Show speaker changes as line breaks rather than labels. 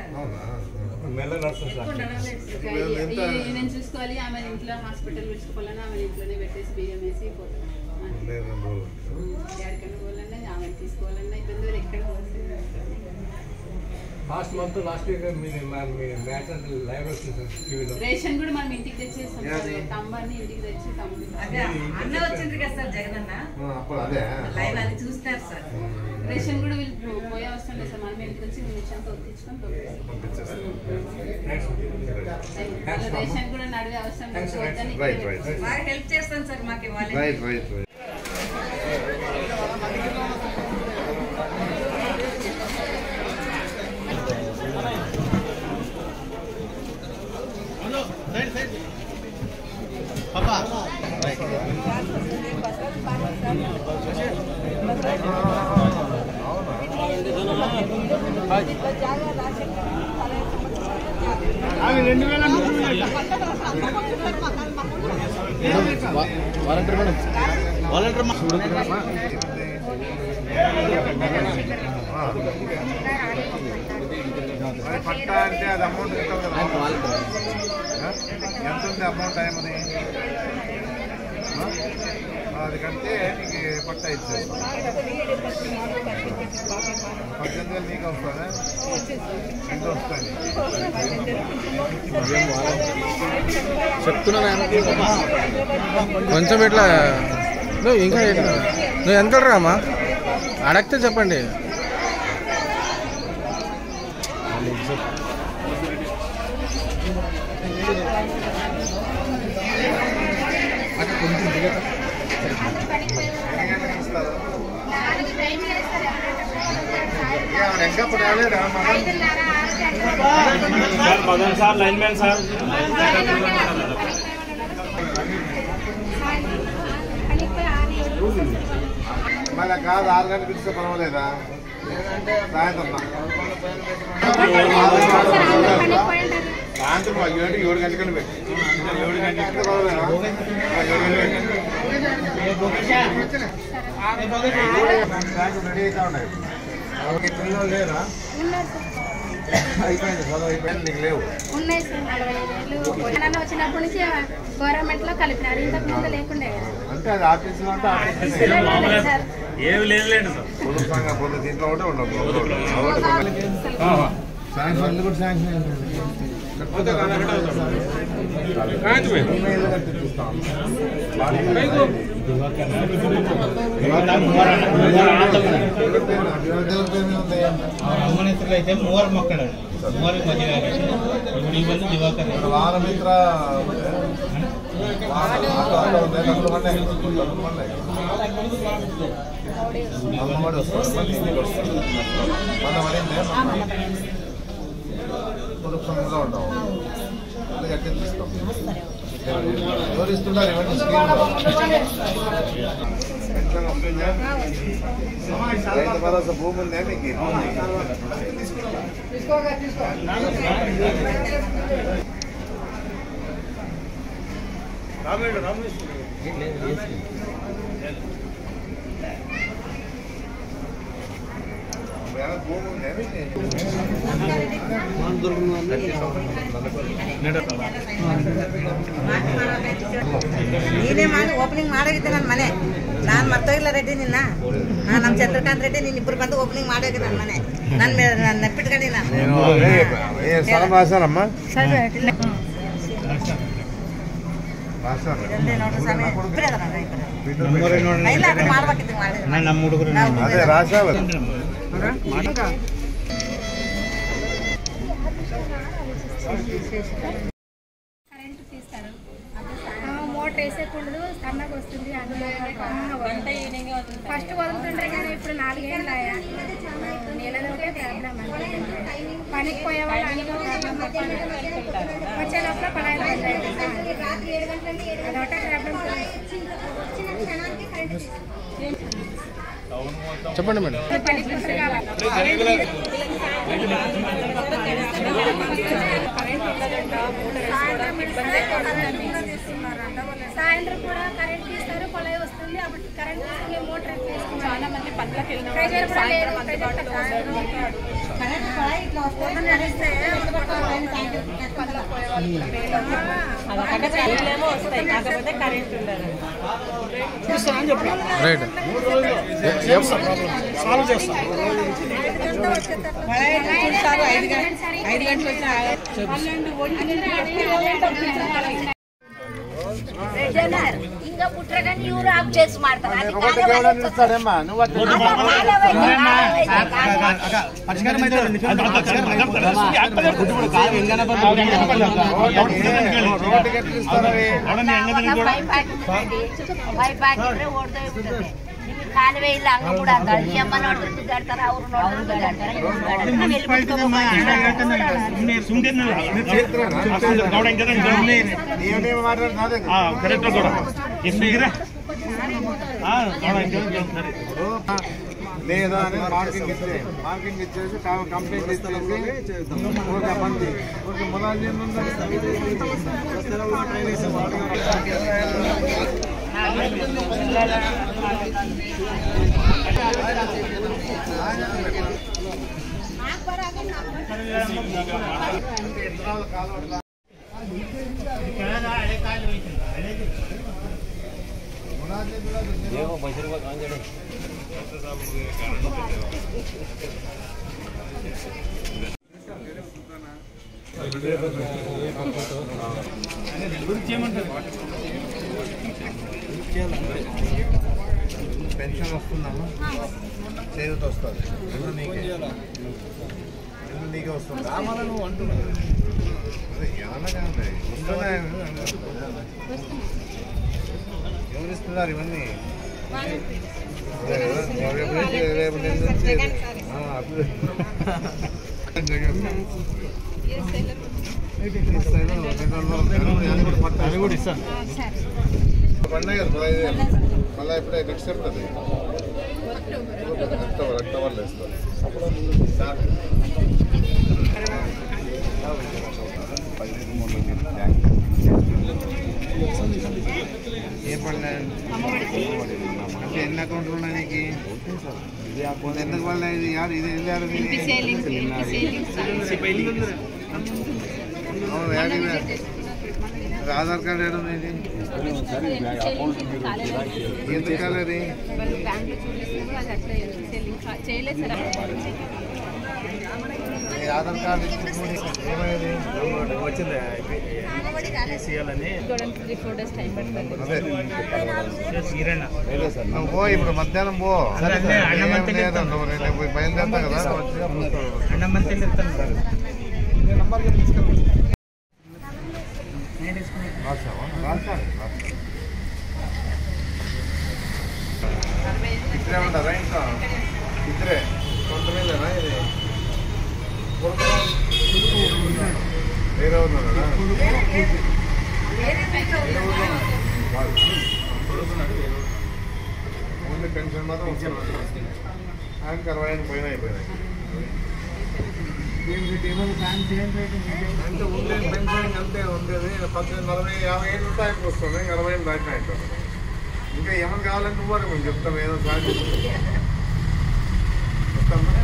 నేను చూసుకోవాలి. ఆమె ఇంట్లో హాస్పిటల్ పెట్టుకోవాలని ఆమె ఇంట్లోనే పెట్టేసి బియ్యం వేసి పోతాను. ఎక్కడికైనా పోవాలన్నా ఆమె తీసుకోవాలన్నా ఇబ్బంది ఎక్కడ
last month last week
ration కూడా మనం ఇంటికి తెచ్చేస్తాం. తమ్మాన్ని ఇంటికి తెచ్చి
అన్న వచ్చింది కదా సార్ జగనన్న లైవ్ అది చూస్తారు సార్.
రేషన్ కూడా వీళ్ళు పోయే అవసరం లేదు సార్. మనం ఇంటికి వచ్చి మిషన్తో తెచ్చుకొని రేషన్ కూడా నడివే అవసరం లేదు.
బాగా హెల్ప్ చేస్తాను సార్ మాకు ఇవ్వాలి.
పట్టా అంటే అది అమౌంట్ ఎంత ఉంది అమౌంట్ ఏమని అది కంటే నీకు పట్టా ఇచ్చేది 18,000 నీకు వస్తుందా ఎంత వస్తుంది
చెప్తున్నా కొంచెం ఇట్లా నువ్వు ఇంకా నువ్వు ఎంత రామా అడగతే చెప్పండి.
मदन साहब लाइनमैन साहब
మళ్ళీ కాదు 6 గంటలకు ఇస్తే పర్వాలేదా సాయంత్రం సాయంత్రం 7 గంటలకు పెట్టి 7 గంటలకు పర్వాలేదా 7 రెడీ అవుతా ఉన్నాయి. పిల్లలు లేరా అయిపోయింది చదువు అయిపోయింది నీకు లేవు
ఉన్నాయి సార్ 45 వచ్చినప్పటి నుంచి గవర్నమెంట్ లో కలిపినారు. ఇంతకు ముందు లేకుండే
అంటే అది ఆఫీసులో అంటే
ఏమి లేదు
పొద్దు దీంట్లో ఒకటే ఉండవు శాంక్షన్ కూడా శాంక్షన్
అయితే మూవర్ మొక్కడ
వానమిత్ర అమ్మడి వస్తుంది మన పడిందే కుటుంబంలో ఉంటాం గట్టి తీస్తాం. ఎవరు ఇస్తున్నారు ఇవన్నీ రైతు భరోసా భూమి ఉందే మీకు భూమి ఉందే
ನೀನೇ ಮಾಡಿ ಓಪನಿಂಗ್ ಮಾಡಾಗಿದ್ದೆ ನನ್ನ ಮನೆ. ನಾನು ಮರ್ತೋಗಿಲ್ಲ ರೆಡ್ಡಿ ನಿನ್ನ ನಮ್ಮ ಚಂದ್ರಕಾಂತ್ ರೆಡ್ಡಿ ನೀನು ಇಬ್ಬರು ಬಂದು ಓಪನಿಂಗ್ ಮಾಡಾಗಿದೆ ನನ್ನ ಮನೆ. ನನ್ನ ನೆಪ್ಪಿಟ್ಕೊಂಡಿ ನಾನು
రాశారమ్మా
ಮಾಡ್ಬೇಕಿತ್ತು
అదే రాశావు
మోటార్ వేసేప్పుడు సన్నగా వస్తుంది. అందులో ఫస్ట్ వదులుతుంటే కానీ ఇప్పుడు 4 ఏళ్ళు నెలలోనే ప్రాబ్లం. పనికి పోయే వాళ్ళు వచ్చే లోపల పడాయి అదొకటే ప్రాబ్లం.
చెప్పండి మేడం.
సాయంత్రం కూడా కరెంట్ తీస్తారు, కొలాయి వస్తుంది. అప్పుడు కరెంట్ తీసుకుని మోటార్ చాలా మంది పనులకు వెళ్ళిన
ఇట్లా వస్తుంది నడిస్తే వస్తాయి కాకపోతే కరెంట్ ఉండదు.
రైట్
5 గంటలు ఇంకా పుట్టగానే ఇవ్వరు ఆఫ్ చేసి మాడతారు. ಕಾಲುವೆ ಇಲ್ಲ ಹಂಗ ಕೂಡ ಈ ಅಮ್ಮ ನೋಡ್ರಿ ದುಡ್ಡಾಡ್ತಾರ ಅವ್ರು
లేదా అని మార్కింగ్ ఇచ్చేసి కంప్లైంట్ ఇచ్చేసి బందీ మొదలు పెన్షన్ వస్తుందమ్మా, చేయూత వస్తుంది, ఇల్లు నీకే వస్తుంది. రామాల నువ్వు అంటున్నావు అదే ఏమన్నా కానీ వస్తున్నాయి. ఎవరు ఇస్తున్నారు ఇవన్నీ? రేపు పండుగ 15,000 మళ్ళీ ఇప్పుడే నెక్స్ట్ చెప్తుంది అక్టోబర్లో ఇస్తారు. ఏ పండుగ అంటే ఎన్ని అకౌంట్లు ఉన్నాయి నీకు? ఎందుకు వాళ్ళు ఇది యారు ఇది వెళ్ళారు ఆధార్ కార్డు ఏడు ఇది ఎందుకు కాలేదు? ఆధార్ కార్డు ఏమైంది? వచ్చింది నువ్వు పో, ఇప్పుడు మధ్యాహ్నం పో, నువ్వు బయలుదేరుతా కదా. ఇద్దరే ఉంటారా ఇంకా? ఇద్దరే కొంతమందినా? ఇది వేరే ఉన్నారా? ఓన్లీ పెన్షన్ మాత్రం ఆయనకి 65 పైన అయిపోయినాయి. అంటే ఉండే పెన్షన్ అంతే ఉండేది. 18, 40, 50 ఏళ్ళు ఉంటే ఆయనకు వస్తుంది. 60 ఏళ్ళు దాటిన అయిపోతుంది. ఇంకా ఏమైనా కావాలంటే నువ్వు మేము చెప్తాం, ఏదో సాధ్యం చెప్తాము.